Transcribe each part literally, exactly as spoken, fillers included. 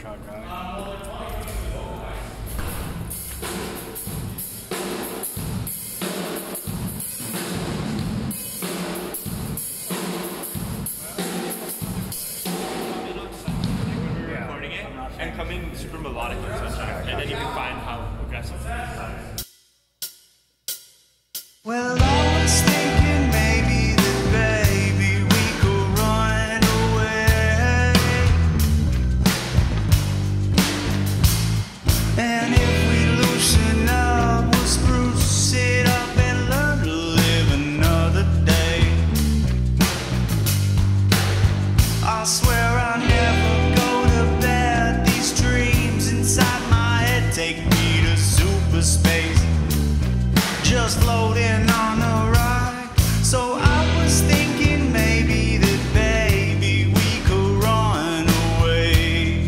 shot guy. And come in super melodic and such, and then you can find how aggressive it is. Well, I was thinking maybe that baby we could run away, and if we loosen up, we'll spruce it up and learn to live another day. I swear I never go to bed. These dreams inside my head take me to super space, just floating on a ride. So I was thinking maybe that baby we could run away.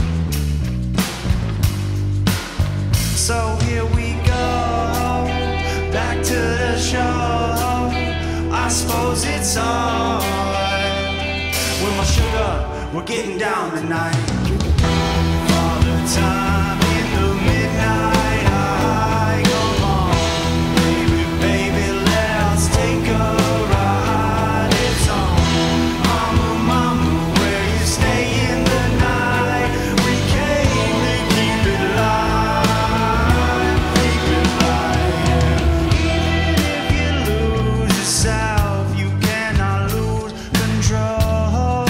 So here we go, back to the show. I suppose it's alright. With my sugar, we're getting down tonight. All the time in the midnight high. Come on, baby, baby, let's take a ride. It's on, mama, mama, where you stay in the night. We came to keep it live, keep it live, yeah. Even if you lose yourself, you cannot lose control.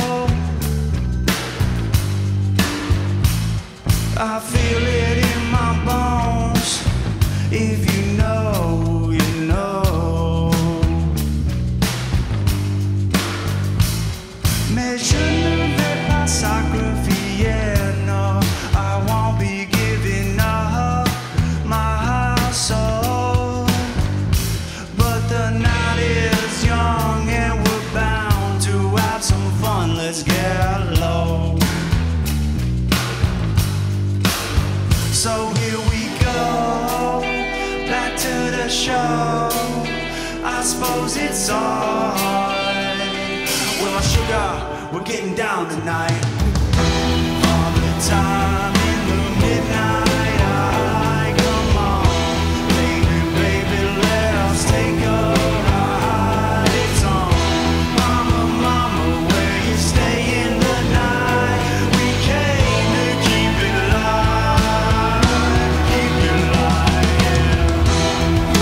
I feel it in my bones. If you know, you know. Mais je ne vais pas sacrifier, no. I won't be giving up my soul. But the night is young and we're bound to have some fun. Let's get low. So here we go, back to the show. I suppose it's alright. With my sugar, we're getting down tonight. All the time in the midnight high. Come on, baby, baby, let us take a ride. It's on, mama, mama, where you stay in the night. We came to keep it live, keep it live, yeah.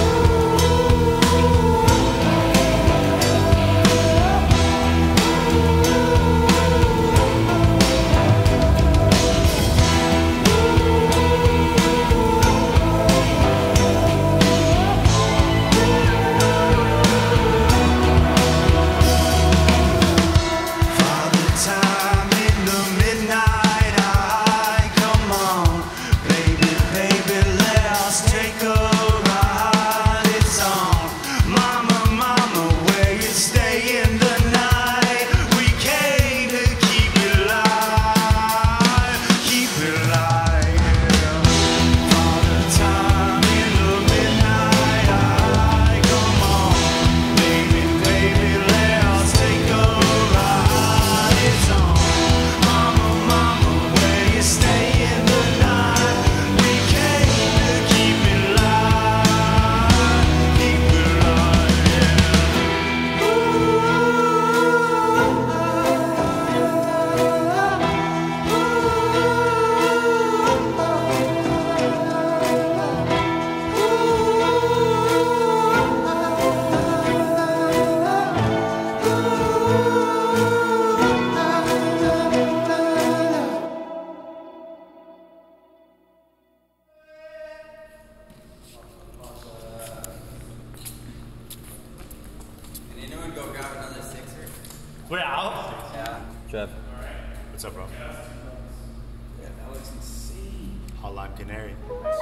Father time in the midnight high. Come on, baby, baby, let us take a ride. It's on, mama, mama, where you stay in the night. We came to keep it live, keep it live, yeah. Father time in the midnight high. Come on, baby, baby, let us take a ride. It's on, mama, mama, where you stay in the night. We came to keep it live, keep it live, yeah. Can anyone go grab another sixer? We're out? Yeah. Trev. What's up, bro? Yeah, that looks insane. Hot Lime Canary.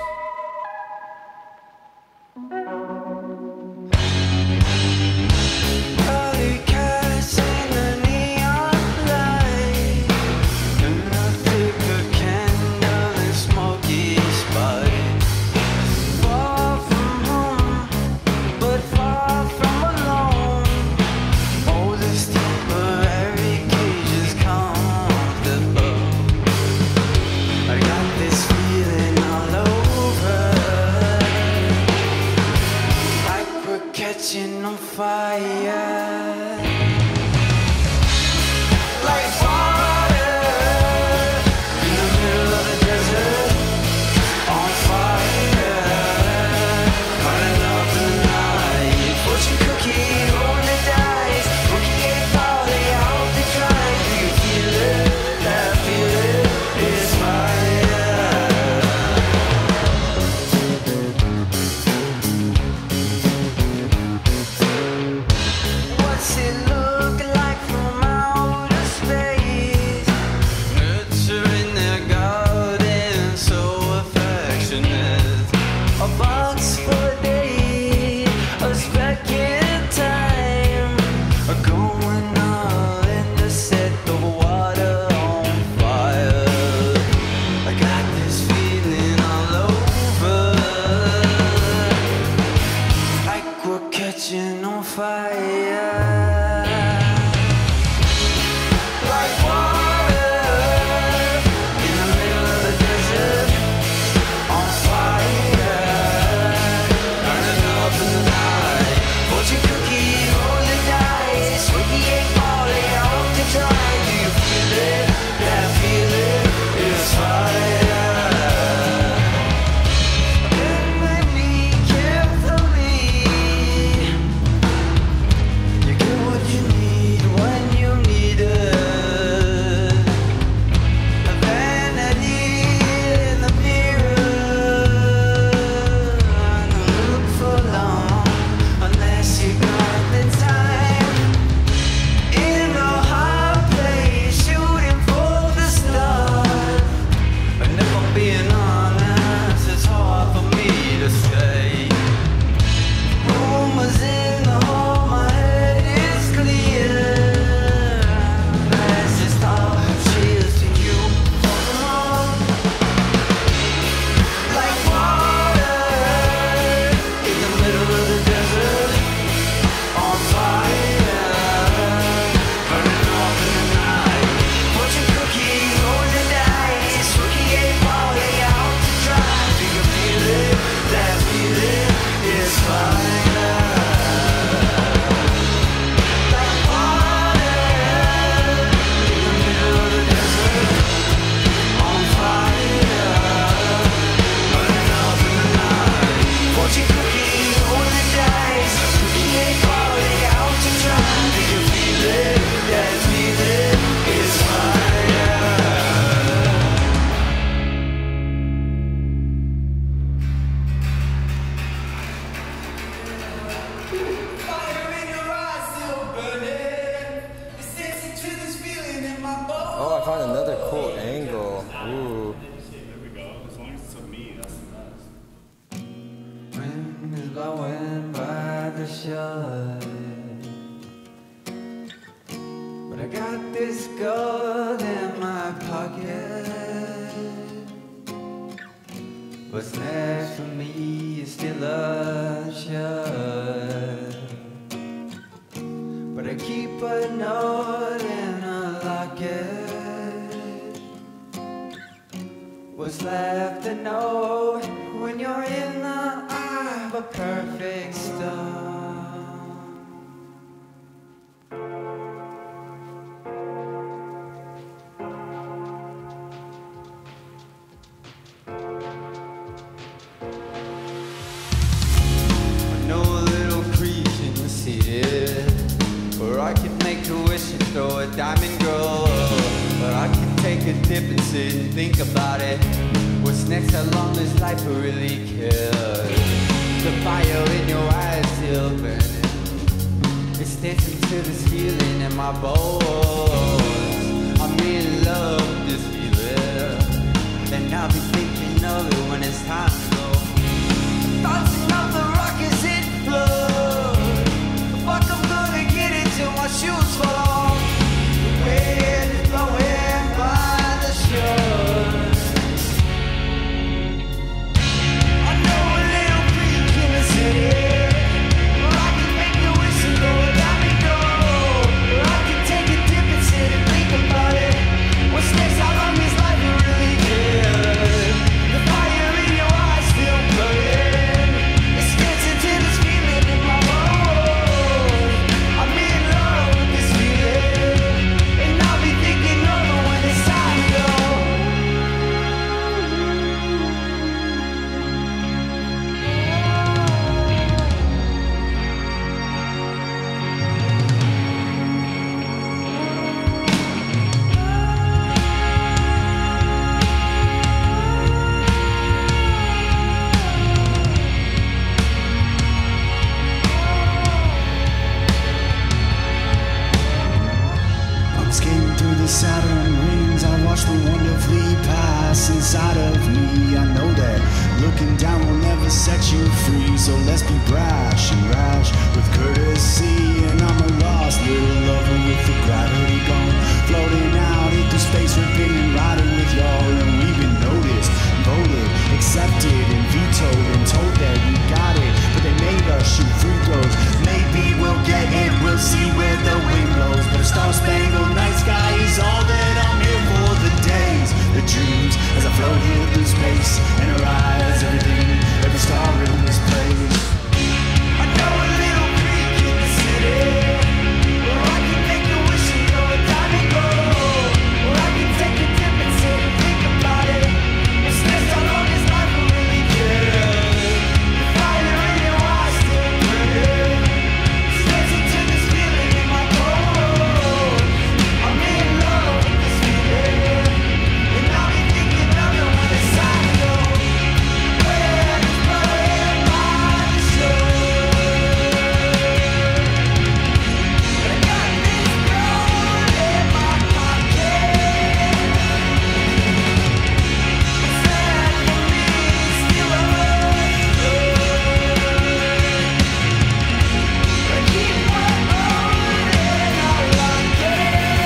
Early cats in the neon light, and I think a candle and smoky spite. Far from home, but far from alone. Oh, this temporary cage is comfortable. What's next for me is still unsure, but I keep a note in a locket. What's left to know when you're in the eye of a perfect storm? Or I could make a wish and throw a diamond girl, or I could take a dip and sit and think about it. What's next? How long does life really care? The fire in your eyes still burning. It's dancing to this feeling in my bones. I'm in love with this feeling, and I'll be thinking of it when it's time to go. Bouncing off the rock as it flows. Fuck, I'm gonna get it till my shoes fall off. The wind is blowing by the shore. I know a little freak in the city, or I can make a wish and go a diamond door, or I can take a dip and sit and think about it. What's next? How long is life really good? The fire in your eyes still burning. It's dancing to this feeling in my bones. I'm in love with this feeling, and I'll be thinking of it when it's time to go. I'm skating through the Saturn rings. I watch them wonderfully pass inside of me. I know that looking down will never set you free. So let's be brash and rash with courtesy. And I'm a lost little lover with the gravity gone, floating out into space, ripping and riding with y'all. And we've been noticed, voted, accepted, and vetoed, and told that we got it, but they made us shoot free throws. Maybe we'll get it, we'll see where the wind blows. But a star-spangled night sky is all that I'm here for. The days, the dreams, as I float here through space, and arise everything, every star in this place. I know a little creek in the city, or I can make a wish and go a diamond gold, or I can take a dip and sit and think about it. It's next, how long is life really good? The fire in your eyes still burning. It's dancing to this feeling in my bones. I'm in love with this feeling, and I'll be thinking of it when it's time to go. When it's blowing by the shore, I got this gold in my pocket. What's that for me? Still unknown. I keep my own and I lock it.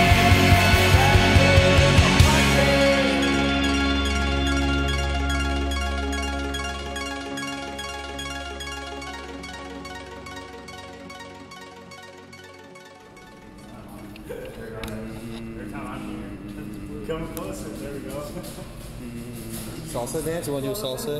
Come closer. There we go. Salsa dance? You want to do a salsa?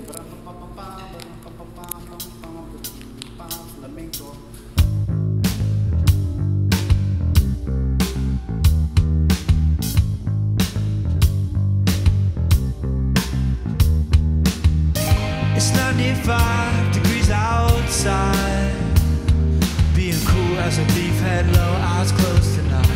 It's ninety-five degrees outside. Being cool as a thief, head low, eyes closed tonight.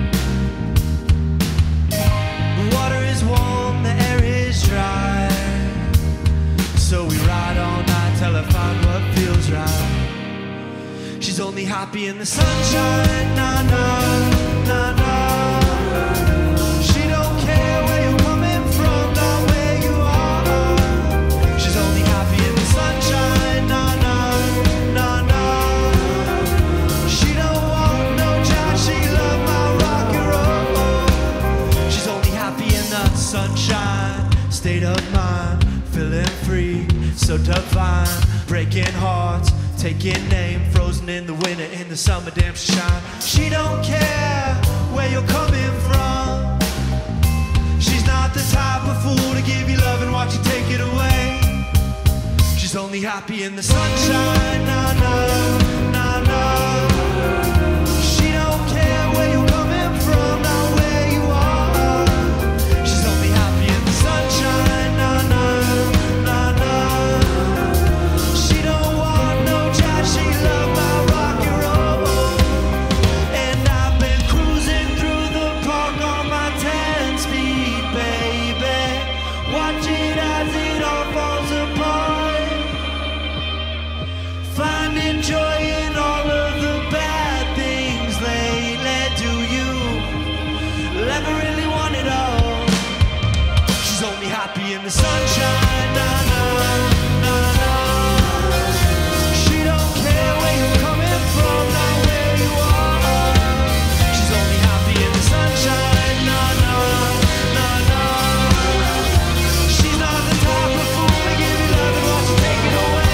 The water is warm, the air is dry. So we ride all night till I find what feels right. She's only happy in the sunshine, nah, nah, nah, nah. She don't care where you're coming from, not where you are. She's only happy in the sunshine, nah, nah, nah, nah. She don't want no jazz, she love my rock and roll. She's only happy in the sunshine, state of mind, feeling free, so divine, breaking hearts, taking name, frozen in the winter, in the summer, damn she shine. She don't care where you're coming from. She's not the type of fool to give you love and watch you take it away. She's only happy in the sunshine, nah, nah, nah, nah. She don't care where you're coming from, not where you are. She's only happy in the sunshine, nah, nah, nah, nah. She don't want no chat, she love my rock and roll. And I've been cruising through the park on my ten speed, baby. Watch it as it all falls apart. Finding joy in all of the bad things lately. Do you ever really want it all? She's only happy in the sunshine, nah, nah, nah, nah. She don't care where you're coming from, not where you are. She's only happy in the sunshine, nah, nah, nah, nah. She's not the type of fool to give you love and watch you take it away.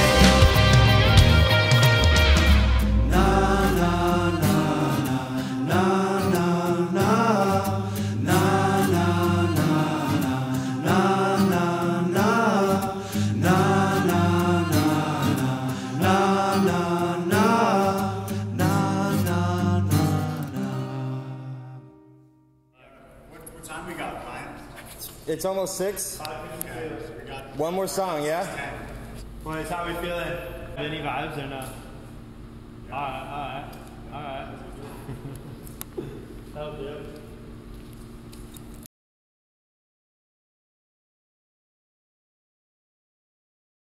What time we got, Ryan? It's almost six. Okay, we got One more song, yeah? Boys, how we feeling? Any vibes or no? Alright, alright, alright. That'll do it.